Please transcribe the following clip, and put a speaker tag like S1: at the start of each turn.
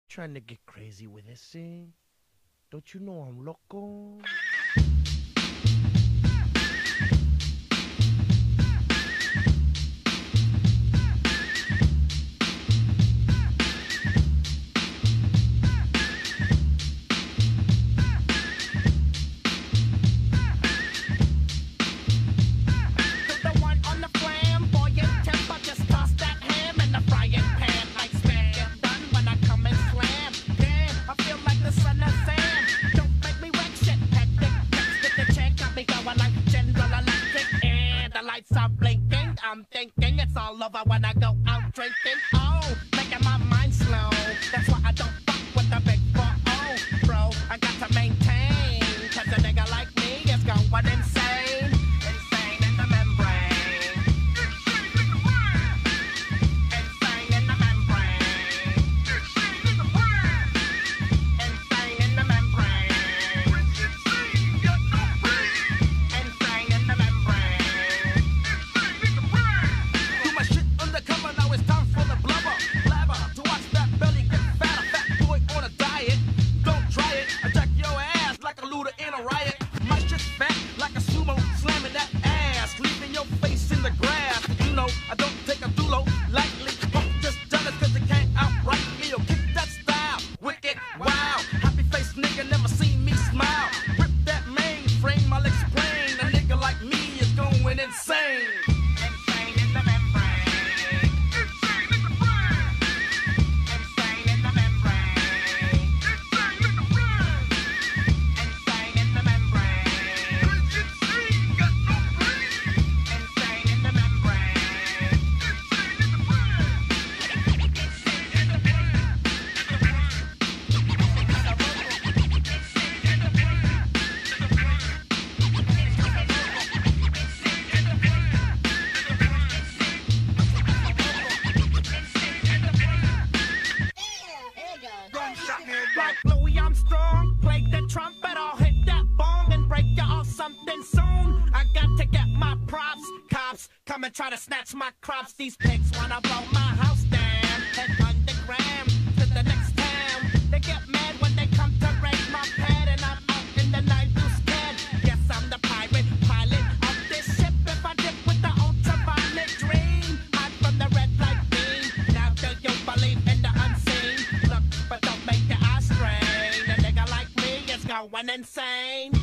S1: Trying to get crazy with this thing. Don't you know I'm loco?
S2: Stop blinking, I'm thinking it's all over when I go out drinking. Oh, making my mind slow. That's why I don't fuck with the big 4-0, bro. I got to maintain, cause a nigga like me is going insane. Insane in the membrane. Insane in the membrane. Insane in the brain. Insane in the membrane. Insane in the membrane. I don't take a dulo lightly. Just done it cause it can't outright me. Or kick that style, wicked, wow. Happy face nigga never seen me smile. Rip that mainframe, I'll explain. A nigga like me is going insane. Insane in the membrane. Insane in the brain. Insane in the membrane. Insane in the brain. Insane in the membrane. Insane, got no brain. Insane in the membrane. Like Louis Armstrong, play the trumpet, I'll hit that bong and break you off something soon. I got to get my props, cops come and try to snatch my crops. These pigs wanna blow my house down, head underground to the next town. They get mad when they come to raid my pad and I'm out in the night too scared. Yes, I'm the pirate pilot of this ship. If I dip with the ultraviolet dream, hide from the red light beam. Now do you believe in the unseen? Look, but don't make your eyes strain. A nigga like me is going insane.